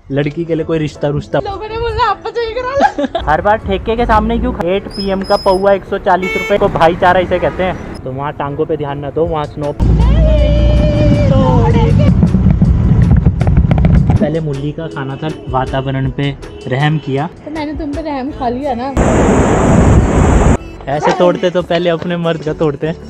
लड़की के लिए कोई रिश्ता रुश्ता। लोगों ने बोला आप तो ये करा लो। हर बार ठेके के सामने क्यों? 8 PM का पौवा 140 रुपए को भाईचारा इसे कहते हैं। तो वहाँ टांगों पे ध्यान न दो, वहाँ स्नो। पहले मुल्ली का खाना था, वातावरण पे रहम किया। तो मैंने तुम पे रहम खा लिया ना। ऐसे तोड़ते तो पहले अपने मर्द का तोड़ते हैं।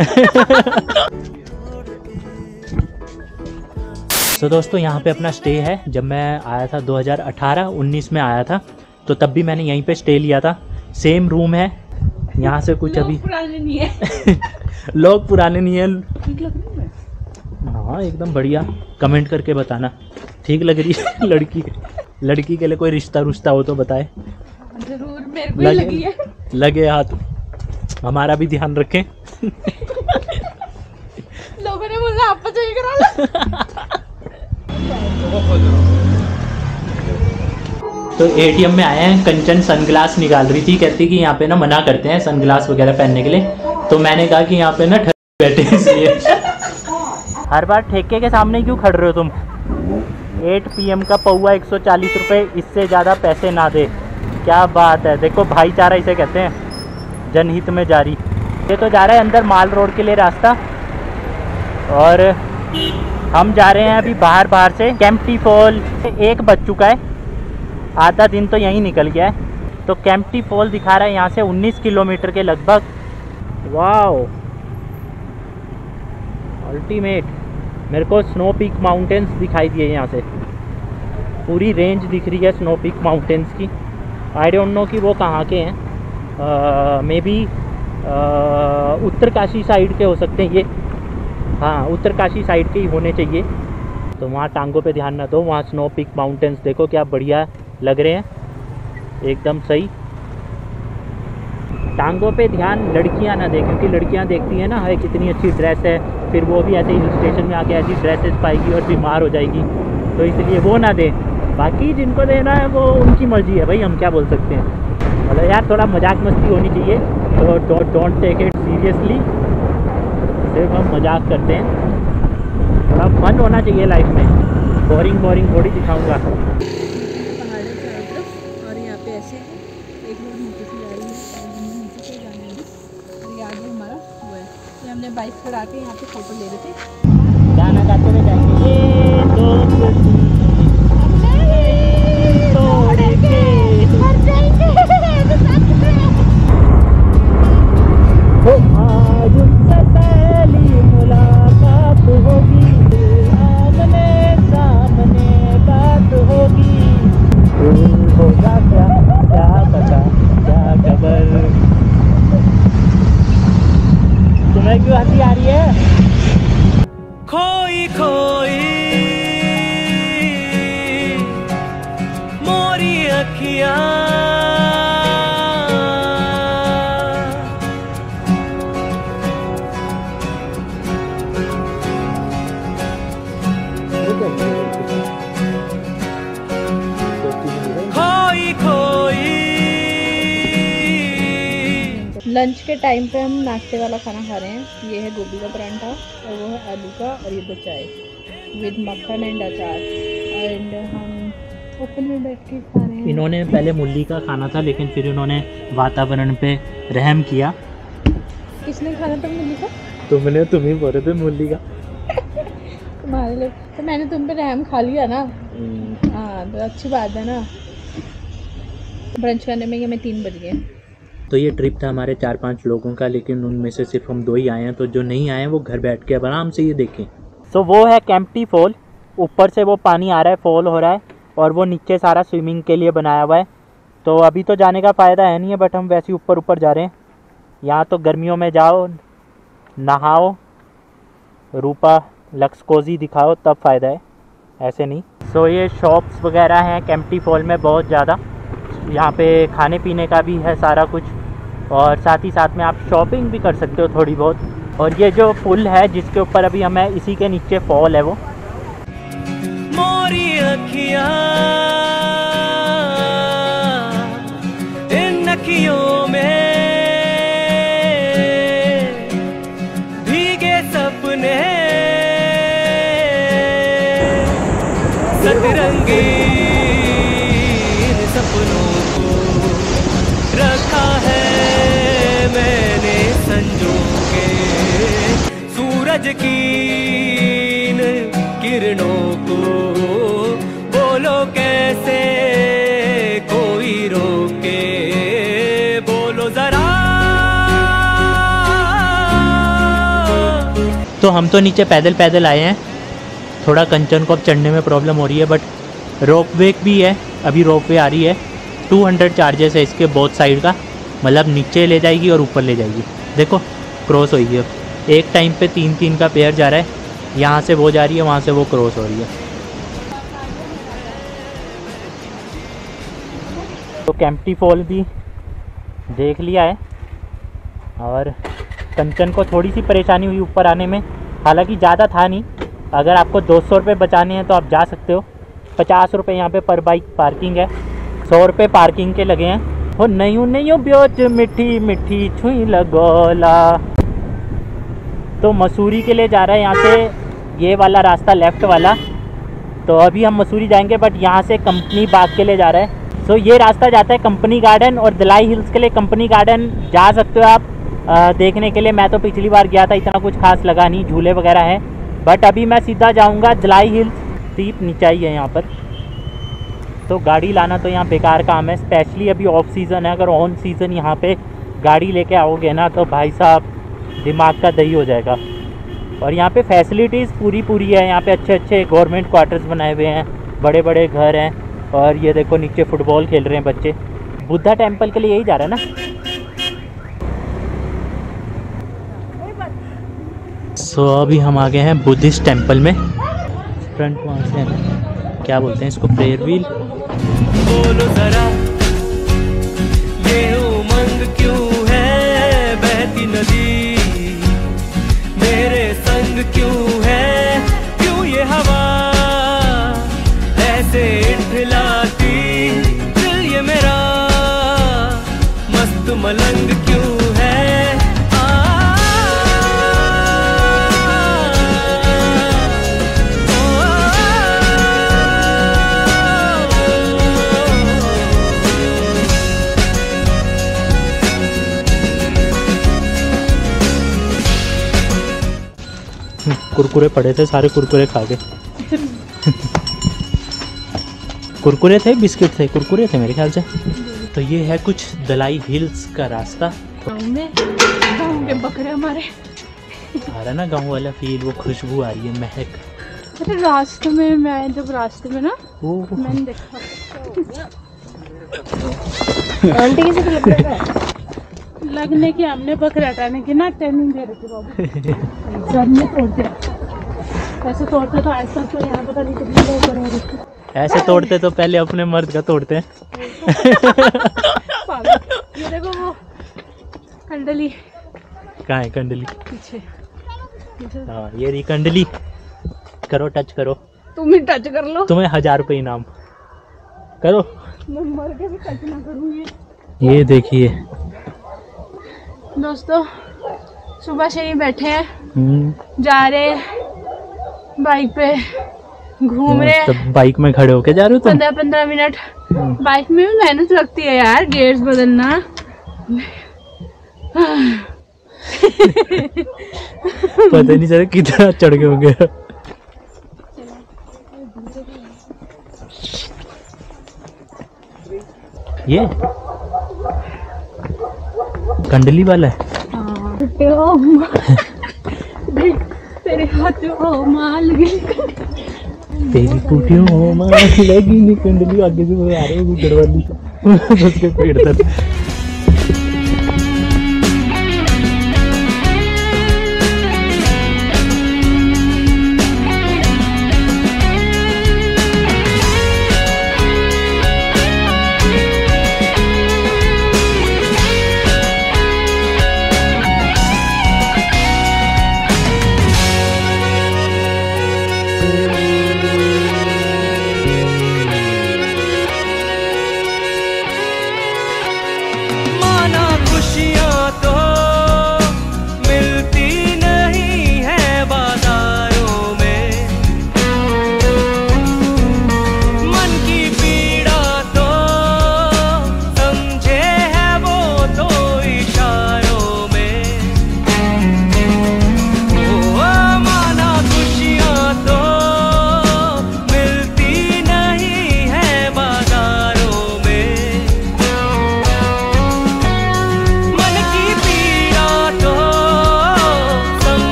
तो दोस्तों यहाँ पे अपना स्टे है। जब मैं आया था 2018-19 में आया था, तो तब भी मैंने यहीं पे स्टे लिया था। सेम रूम है यहाँ से कुछ अभी पुराने नहीं है। लोग पुराने नहीं है। हाँ एकदम बढ़िया। कमेंट करके बताना ठीक लग रही है। लड़की के लिए कोई रिश्ता रुश्ता हो तो बताए। जरूर, मेरे को लगी है। लगे हाथ, हमारा भी ध्यान रखें। लोगों ने बोला आप तो ये करा लो। तो ATM में आए हैं। कंचन सनग्लास निकाल रही थी, कहती कि यहाँ पे ना मना करते हैं सनग्लास वगैरह पहनने के लिए। तो मैंने कहा कि यहाँ पे ना बैठे इसलिए। हर बार ठेके के सामने क्यों खड़ रहे हो तुम? 8 PM का पौवा 140 रुपए, इससे ज़्यादा पैसे ना दे। क्या बात है, देखो भाईचारा इसे कहते हैं, जनहित में जारी। ये तो जा रहा है अंदर माल रोड के लिए रास्ता, और हम जा रहे हैं अभी बाहर से। केम्प्टी फॉल 1 बज चुका है, आधा दिन तो यहीं निकल गया है। तो केम्प्टी फॉल दिखा रहा है यहाँ से 19 किलोमीटर के लगभग। Wow ultimate. मेरे को स्नो पीक माउंटेन्स दिखाई दिए यहाँ से, पूरी रेंज दिख रही है स्नो पीक माउंटेन्स की। आई डोंट नो कि वो कहाँ के हैं। मे बी उत्तरकाशी साइड के हो सकते हैं ये। हाँ उत्तरकाशी साइड के ही होने चाहिए। तो वहाँ टांगों पे ध्यान न दो, वहाँ स्नो पीक माउंटेन्स देखो क्या बढ़िया लग रहे हैं, एकदम सही। टांगों पे ध्यान लड़कियाँ ना दें, क्योंकि लड़कियाँ देखती हैं ना है कितनी अच्छी ड्रेस है, फिर वो भी ऐसे हिल स्टेशन में आके ऐसी ड्रेसेस पाएगी और बीमार हो जाएगी। तो इसलिए वो ना दें। बाकी जिनको देना है वो उनकी मर्जी है भाई, हम क्या बोल सकते हैं। मतलब यार थोड़ा मजाक मस्ती होनी चाहिए, तो डोंट टेक इट सीरियसली। सिर्फ हम मजाक करते हैं, थोड़ा फन होना चाहिए लाइफ में। बोरिंग थोड़ी दिखाऊंगा। पहाड़ों चारों तरफ, और यहाँ पे ऐसे है एक रोड नीचे से जा रही है, और हम नीचे से जाने लगे। और ये आगे हमारा वो है, ये हमने बाइक चढ़ा के यहाँ पे फोटो ले रहे थे। गाना गाते हुए जाएंगे। ये दोस्ती तोड़ेंगे, मर जाएंगे। वो आज उनसे पहली मुलाकात होगी, आमने सामने बात होगी। होगा क्या पता, क्या खबर। तुम्हें क्यों हंसी आ रही है? खोई खोई मोरी अखियां, खोई खोई। लंच के टाइम पे हम नाश्ते वाला खाना खा रहे हैं। ये है गोभी का परांठा, और वो है आलू का, और ये 2 चाय विद मक्खन एंड अचार। एंड हम ओपन में बैठ के खा रहे हैं। इन्होंने पहले मुल्ली का खाना था, लेकिन फिर इन्होंने वातावरण पे रहम किया। किसने खाना था मुल्ली का? तुम ही बोल रहे थे मुल्ली का। तुम्हारे लिए तो मैंने तुम पे रहम खा लिया ना। हाँ तो अच्छी बात है ना। ब्रंच करने में हमें 3 बज गए। तो ये ट्रिप था हमारे 4-5 लोगों का, लेकिन उनमें से सिर्फ हम 2 ही आए हैं। तो जो नहीं आए हैं वो घर बैठ के अब आराम से ये देखें। तो वो है केम्प्टी फॉल, ऊपर से वो पानी आ रहा है, फॉल हो रहा है, और वो नीचे सारा स्विमिंग के लिए बनाया हुआ है। तो अभी तो जाने का फ़ायदा है नहीं है, बट हम वैसे ही ऊपर जा रहे हैं। यहाँ तो गर्मियों में जाओ, नहाओ, रूपा लक्सकोजी दिखाओ, तब फ़ायदा है, ऐसे नहीं। सो ये शॉप्स वगैरह हैं केम्प्टी फॉल में बहुत ज़्यादा। यहाँ पे खाने पीने का भी है सारा कुछ, और साथ ही साथ में आप शॉपिंग भी कर सकते हो थोड़ी बहुत। और ये जो पुल है जिसके ऊपर अभी हम हैं, इसी के नीचे फॉल है वो। मोरी अखियां इन अखियों में भीगे सपने सतरंगी। सो हम तो नीचे पैदल पैदल आए हैं, थोड़ा कंचन को अब चढ़ने में प्रॉब्लम हो रही है, बट रोप वे भी है, अभी रोप वे आ रही है। 200 चार्जेस है इसके बोथ साइड का, मतलब नीचे ले जाएगी और ऊपर ले जाएगी। देखो क्रॉस हो गई है, एक टाइम पे 3-3 का पेयर जा रहा है, यहाँ से वो जा रही है, वहाँ से वो क्रॉस हो रही है। तो केम्प्टी फॉल भी देख लिया है, और कंचन को थोड़ी सी परेशानी हुई ऊपर आने में, हालांकि ज़्यादा था नहीं। अगर आपको 200 रुपये बचाने हैं तो आप जा सकते हो। 50 रुपये यहाँ पे पर बाइक पार्किंग है, 100 रुपये पार्किंग के लगे हैं। हो नहीं ब्योच मिठी मिठी छुई लगोला। तो मसूरी के लिए जा रहा है यहाँ से, ये वाला रास्ता लेफ़्ट वाला। तो अभी हम मसूरी जाएंगे, बट यहाँ से कंपनी बाग के लिए जा रहा है। सो ये रास्ता जाता है कंपनी गार्डन, और दलाई हिल्स के लिए कंपनी गार्डन जा सकते हो आप देखने के लिए। मैं तो पिछली बार गया था, इतना कुछ खास लगा नहीं, झूले वगैरह हैं। बट अभी मैं सीधा जाऊंगा दलाई हिल्स। स्टीप नीचाई है यहाँ पर, तो गाड़ी लाना तो यहाँ बेकार काम है, स्पेशली अभी ऑफ सीज़न है। अगर ऑन सीज़न यहाँ पे गाड़ी लेके आओगे ना तो भाई साहब दिमाग का दही हो जाएगा। और यहाँ पे फैसिलिटीज़ पूरी है, यहाँ पे अच्छे गवर्नमेंट क्वार्टर्स बनाए हुए हैं, बड़े बड़े घर हैं। और ये देखो नीचे फुटबॉल खेल रहे हैं बच्चे। बुद्धा टेम्पल के लिए यही जा रहा है ना। सो अभी हम आ गए हैं बुद्धिस्ट टेम्पल में। फ्रंट वहाँ से है ना, क्या बोलते हैं इसको, प्रेयर व्हील। बोलो जरा ये उमंग क्यों है, बहती नदी मेरे संग क्यों है, क्यों ये हवा ऐसे इठलाती, दिल ये मेरा मस्त मलंग क्यों है। कुरकुरे पड़े थे, सारे कुरकुरे खा गए। कुरकुरे थे, बिस्किट थे, कुरकुरे थे मेरे ख्याल से। तो ये है कुछ दलाई हिल्स का रास्ता। गाँव के बकरे हमारे आ रहा ना गाँव वाला फील, वो खुशबू आ रही है, महक। अरे रास्ते में, मैं जब रास्ते में ना मैंने देखा आंटी किसी को लग रहा है लगने की, हमने बकरे हटाने की ना ट्रेनिंग दे रही थी बाबू। सब में तोड़ते, ऐसे तोड़ते तो ऐसा, तो यहाँ पता नहीं कितने लोग कर रहे थे। ऐसे तोड़ते तो पहले अपने मर्द का तोड़ते हैं। ये देखो वो कंडली, कहाँ है कंडली? पीछे। हाँ ये रही कंडली, करो टच करो। तुम ही टच कर लो, तुम्हें 1000 रुपये इनाम। करो, मैं मर के भी टच ना करूँगी। ये देखिए दोस्तों, सुबह से ही बैठे हैं, जा रहे बाइक पे, घूम रहे। तो बाइक में खड़े होके जा रहे हो तुम? 15-15 मिनट। बाइक में भी मेहनत लगती है यार, गियर्स बदलना। पता नहीं चला कितना चढ़ गए होंगे। ये कंडली वाला है। तेरे हाथों माल गई, तेरी टूटियों माल लगी नहीं कंडली। आगे से वो आ रहे हैं गढ़वाली उसके पेड़ तक।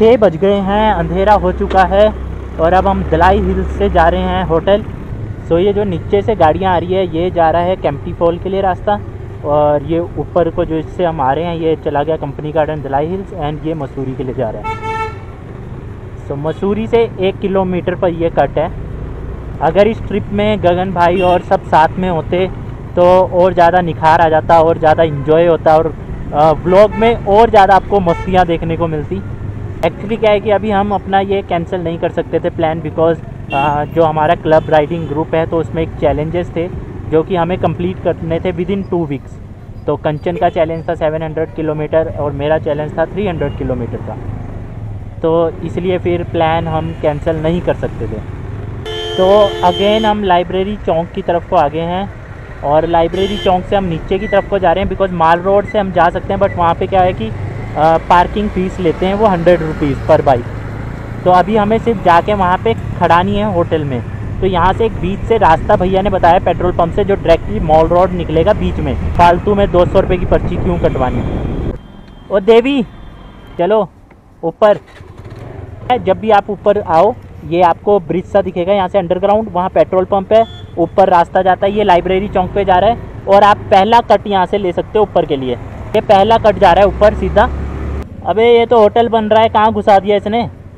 6 बज गए हैं, अंधेरा हो चुका है और अब हम दलाई हिल्स से जा रहे हैं होटल। सो ये जो नीचे से गाड़ियाँ आ रही है ये जा रहा है केम्प्टी फॉल के लिए रास्ता, और ये ऊपर को जो इससे हम आ रहे हैं ये चला गया company garden Dalai hills, and ये मसूरी के लिए जा रहा है। सो मसूरी से 1 किलोमीटर पर ये कट है। अगर इस ट्रिप में गगन भाई और सब साथ में होते तो और ज़्यादा निखार आ जाता, और ज़्यादा इन्जॉय होता, और व्लॉग में और ज़्यादा आपको मस्तियाँ देखने को मिलती। एक्चुअली क्या है कि अभी हम अपना ये कैंसिल नहीं कर सकते थे प्लान, बिकॉज़ जो हमारा क्लब राइडिंग ग्रुप है तो उसमें एक चैलेंजेस थे जो कि हमें कंप्लीट करने थे विद इन 2 वीक्स। तो कंचन का चैलेंज था 700 किलोमीटर और मेरा चैलेंज था 300 किलोमीटर का, तो इसलिए फिर प्लान हम कैंसिल नहीं कर सकते थे। तो अगेन हम लाइब्रेरी चौक की तरफ को आगे हैं, और लाइब्रेरी चौक से हम नीचे की तरफ को जा रहे हैं, बिकॉज़ माल रोड से हम जा सकते हैं, बट वहाँ पे क्या है कि पार्किंग फ़ीस लेते हैं वो 100 रुपीज़ पर बाइक। तो अभी हमें सिर्फ जाके वहाँ पे खड़ानी है होटल में। तो यहाँ से एक बीच से रास्ता भैया ने बताया पेट्रोल पंप से, जो डायरेक्टली मॉल रोड निकलेगा बीच में। फालतू में 200 रुपये की पर्ची क्यों कटवानी। ओ देवी चलो ऊपर। जब भी आप ऊपर आओ ये आपको ब्रिज सा दिखेगा यहाँ से अंडरग्राउंड, वहाँ पेट्रोल पंप है, ऊपर रास्ता जाता है, ये लाइब्रेरी चौक पे जा रहा है, और आप पहला कट यहाँ से ले सकते हो ऊपर के लिए। ये पहला कट जा रहा है ऊपर सीधा। अबे ये तो होटल बन रहा है, कहाँ घुसा दिया इसने।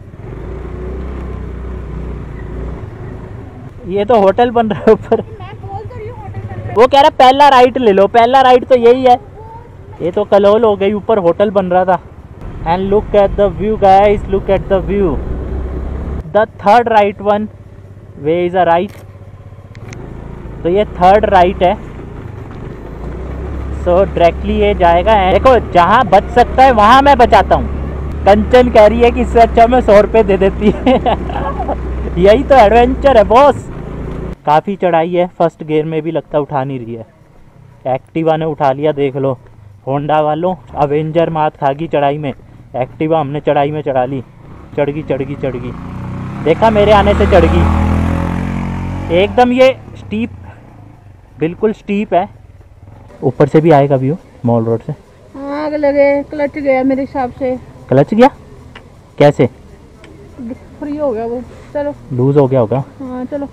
ये तो होटल बन रहा है ऊपर। वो कह रहा पहला राइट ले लो, पहला राइट तो यही है। ये तो कलोल हो गई, ऊपर होटल बन रहा था। And look at the view guys, look at the view. The third right one, way is a right. तो ये थर्ड राइट है, सो डायरेक्टली ये जाएगा। देखो जहाँ बच सकता है वहाँ मैं बचाता हूँ। कंचन कह रही है कि इससे अच्छा मैं 100 रुपये दे देती है। यही तो एडवेंचर है बॉस। काफ़ी चढ़ाई है, फर्स्ट गियर में भी लगता उठा नहीं रही है। एक्टिवा ने उठा लिया, देख लो। होंडा वालों अवेंजर मात खागी चढ़ाई में, एक्टिवा हमने चढ़ाई में चढ़ा ली। चढ़ गई, देखा मेरे आने से चढ़ गई एकदम। ये स्टीप, बिल्कुल स्टीप है। ऊपर से भी आएगा व्यू मॉल रोड से। आग लगे, क्लच गया मेरे हिसाब से। क्लच गया कैसे? फ्री हो गया वो, चलो लूज हो गया होगा। हाँ चलो।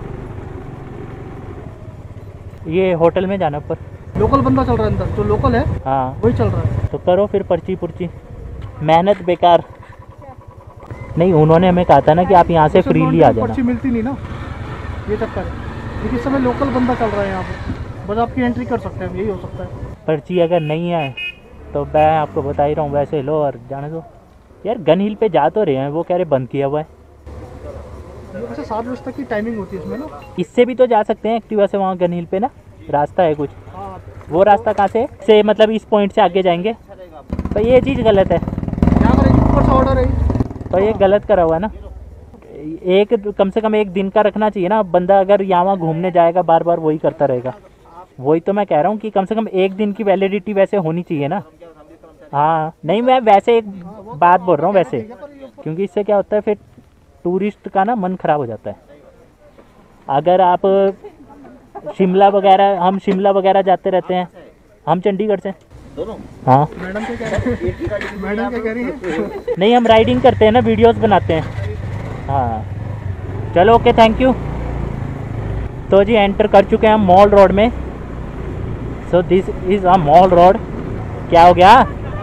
ये होटल में जाना ऊपर। लोकल बंदा चल रहा है अंदर, जो लोकल है हाँ वही चल रहा है। तो करो फिर पर्ची पुर्ची, मेहनत बेकार नहीं। उन्होंने हमें कहा था ना कि आप यहाँ से फ्रीली आ जाना। पर्ची मिलती नहीं ना, ये चक्कर है। लेकिन इस समय लोकल बंदा चल रहा है यहाँ पे, बस आपकी एंट्री कर सकते हैं, यही हो सकता है। पर्ची अगर नहीं है तो मैं आपको बता ही रहा हूँ, वैसे लो और जाने दो। यार गन हिल पे जा तो रहे हैं, वो कह रहे बंद किया हुआ है। वैसे 7 बजे तक की टाइमिंग होती है इसमें ना। इससे भी तो जा सकते हैं एक्टिवा से वहाँ गन हिल पे ना, रास्ता है कुछ। हाँ, वो रास्ता कहाँ से मतलब इस पॉइंट से आगे जाएंगे। तो ये चीज़ गलत है, क्या करेंगे, ऊपर से ऑर्डर है। तो ये गलत करा हुआ है ना। एक कम से कम एक दिन का रखना चाहिए ना। बंदा अगर यहाँ घूमने जाएगा बार बार वही करता रहेगा। वही तो मैं कह रहा हूँ कि कम से कम एक दिन की वैलिडिटी वैसे होनी चाहिए ना। हाँ नहीं, मैं वैसे एक बात बोल रहा हूँ वैसे, क्योंकि इससे क्या होता है फिर टूरिस्ट का ना मन खराब हो जाता है। अगर आप शिमला वगैरह, हम शिमला वगैरह जाते रहते हैं, हम चंडीगढ़ से दोनों। हाँ मैडम क्या कह रही है? मैडम क्या कह रही है? नहीं, हम राइडिंग करते हैं ना, वीडियोस बनाते हैं। हाँ चलो ओके, थैंक यू। तो जी एंटर कर चुके हैं हम मॉल रोड में। So this is a mall road. क्या हो गया?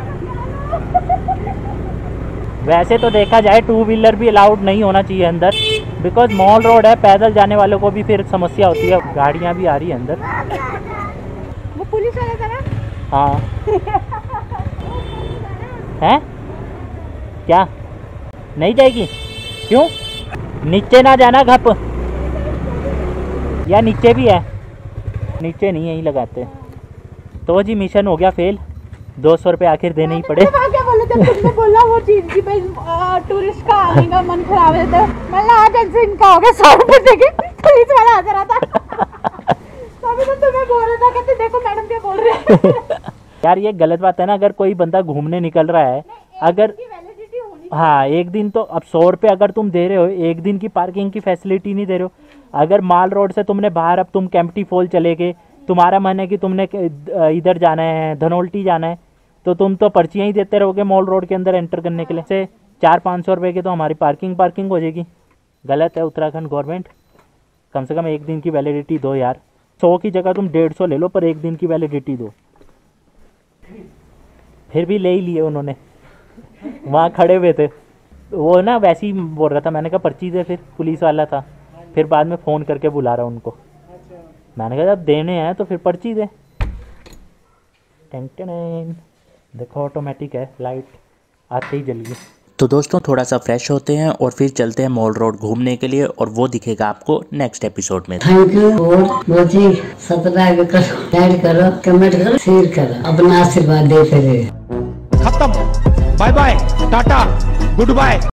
वैसे तो देखा जाए 2 व्हीलर भी अलाउड नहीं होना चाहिए अंदर, बिकॉज मॉल रोड है, पैदल जाने वालों को भी फिर समस्या होती है। गाड़ियाँ भी आ रही है अंदर। वो पुलिस वाला था ना? हाँ हैं? क्या नहीं जाएगी? क्यों? नीचे ना जाना घप, या नीचे भी है? नीचे नहीं, यहीं लगाते। तो जी मिशन हो गया फेल। 200 रुपये आखिर देने ही पड़े। क्या बोले थे तुमने? बोला वो चीज की भाई टूरिस्ट का आने का मन खराब है, तो मतलब आज ऐसे इनका हो गया 100 रुपये देके पुलिस वाला आ रहा था। तभी तो तुम्हें बोल रहा था, कहते देखो मैडम क्या बोल रहे हैं। यार ये गलत बात है ना। अगर कोई बंदा घूमने निकल रहा है, अगर हाँ एक दिन तो, अब 100 रुपये अगर तुम दे रहे हो, एक दिन की पार्किंग की फैसिलिटी नहीं दे रहे हो। अगर माल रोड से तुमने बाहर, अब तुम केम्प्टी फॉल चले गए, तुम्हारा मन है कि तुमने इधर जाना है, धनोल्टी जाना है, तो तुम तो पर्चियाँ ही देते रहोगे मॉल रोड के अंदर एंटर करने के लिए। से 400-500 रुपये की तो हमारी पार्किंग हो जाएगी। गलत है उत्तराखंड गवर्नमेंट, कम से कम 1 दिन की वैलिडिटी दो यार। 100 की जगह तुम 150 ले लो, पर 1 दिन की वैलिडिटी दो। फिर भी ले ही लिए उन्होंने, वहाँ खड़े हुए थे वो ना, वैसे ही बोल रहा था। मैंने कहा पर्ची दे, फिर पुलिस वाला था, फिर बाद में फ़ोन करके बुला रहा उनको। मैंने कहा जब देने हैं तो फिर पर्ची दे। टेंशन देखो ऑटोमेटिक है, लाइट आते ही जल गई। तो दोस्तों थोड़ा सा फ्रेश होते हैं और फिर चलते हैं मॉल रोड घूमने के लिए, और वो दिखेगा आपको नेक्स्ट एपिसोड में। Thank you. और बहुत ही सब्सक्राइब करो, लाइक करो, कमेंट करो, शेयर करो, अपना आशीर्वाद देते रहे। खत्म, बाय बाय, टाटा, गुड बाय।